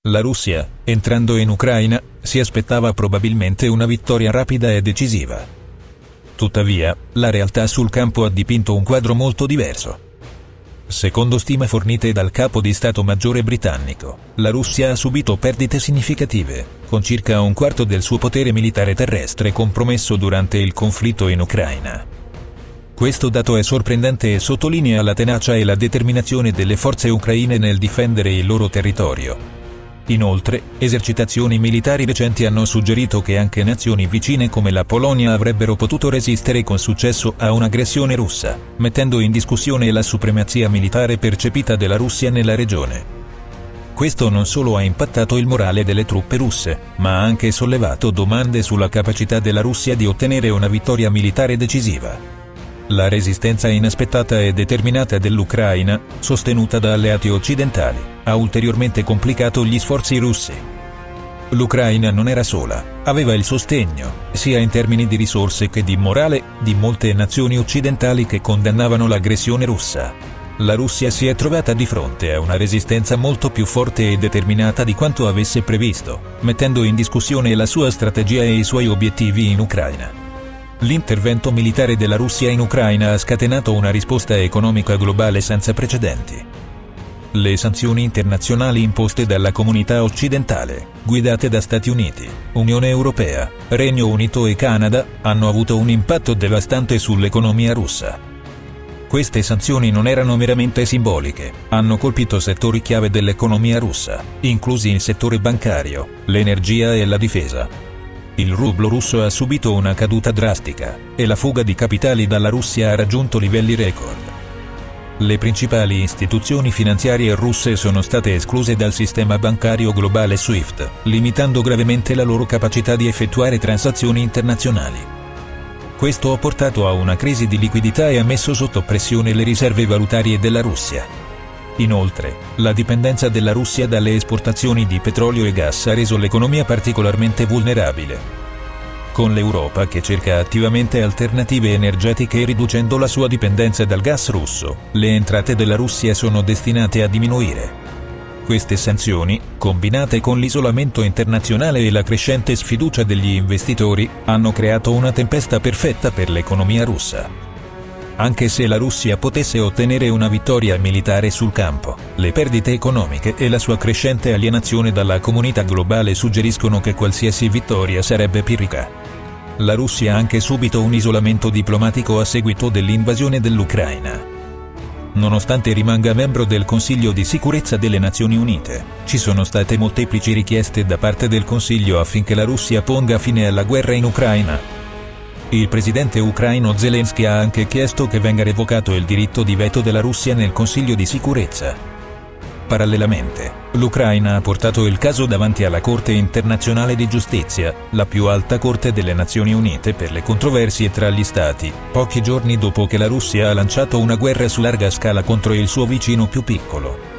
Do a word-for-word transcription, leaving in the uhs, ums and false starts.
La Russia, entrando in Ucraina, si aspettava probabilmente una vittoria rapida e decisiva. Tuttavia, la realtà sul campo ha dipinto un quadro molto diverso. Secondo stime fornite dal capo di Stato Maggiore britannico, la Russia ha subito perdite significative, con circa un quarto del suo potere militare terrestre compromesso durante il conflitto in Ucraina. Questo dato è sorprendente e sottolinea la tenacia e la determinazione delle forze ucraine nel difendere il loro territorio. Inoltre, esercitazioni militari recenti hanno suggerito che anche nazioni vicine come la Polonia avrebbero potuto resistere con successo a un'aggressione russa, mettendo in discussione la supremazia militare percepita della Russia nella regione. Questo non solo ha impattato il morale delle truppe russe, ma ha anche sollevato domande sulla capacità della Russia di ottenere una vittoria militare decisiva. La resistenza inaspettata e determinata dell'Ucraina, sostenuta da alleati occidentali, ha ulteriormente complicato gli sforzi russi. L'Ucraina non era sola, aveva il sostegno, sia in termini di risorse che di morale, di molte nazioni occidentali che condannavano l'aggressione russa. La Russia si è trovata di fronte a una resistenza molto più forte e determinata di quanto avesse previsto, mettendo in discussione la sua strategia e i suoi obiettivi in Ucraina. L'intervento militare della Russia in Ucraina ha scatenato una risposta economica globale senza precedenti. Le sanzioni internazionali imposte dalla comunità occidentale, guidate da Stati Uniti, Unione Europea, Regno Unito e Canada, hanno avuto un impatto devastante sull'economia russa. Queste sanzioni non erano meramente simboliche, hanno colpito settori chiave dell'economia russa, inclusi il settore bancario, l'energia e la difesa. Il rublo russo ha subito una caduta drastica, e la fuga di capitali dalla Russia ha raggiunto livelli record. Le principali istituzioni finanziarie russe sono state escluse dal sistema bancario globale SWIFT, limitando gravemente la loro capacità di effettuare transazioni internazionali. Questo ha portato a una crisi di liquidità e ha messo sotto pressione le riserve valutarie della Russia. Inoltre, la dipendenza della Russia dalle esportazioni di petrolio e gas ha reso l'economia particolarmente vulnerabile. Con l'Europa che cerca attivamente alternative energetiche riducendo la sua dipendenza dal gas russo, le entrate della Russia sono destinate a diminuire. Queste sanzioni, combinate con l'isolamento internazionale e la crescente sfiducia degli investitori, hanno creato una tempesta perfetta per l'economia russa. Anche se la Russia potesse ottenere una vittoria militare sul campo, le perdite economiche e la sua crescente alienazione dalla comunità globale suggeriscono che qualsiasi vittoria sarebbe pirrica. La Russia ha anche subito un isolamento diplomatico a seguito dell'invasione dell'Ucraina. Nonostante rimanga membro del Consiglio di sicurezza delle Nazioni Unite, ci sono state molteplici richieste da parte del Consiglio affinché la Russia ponga fine alla guerra in Ucraina. Il presidente ucraino Zelensky ha anche chiesto che venga revocato il diritto di veto della Russia nel Consiglio di sicurezza. Parallelamente, l'Ucraina ha portato il caso davanti alla Corte internazionale di giustizia, la più alta corte delle Nazioni Unite per le controversie tra gli stati, pochi giorni dopo che la Russia ha lanciato una guerra su larga scala contro il suo vicino più piccolo.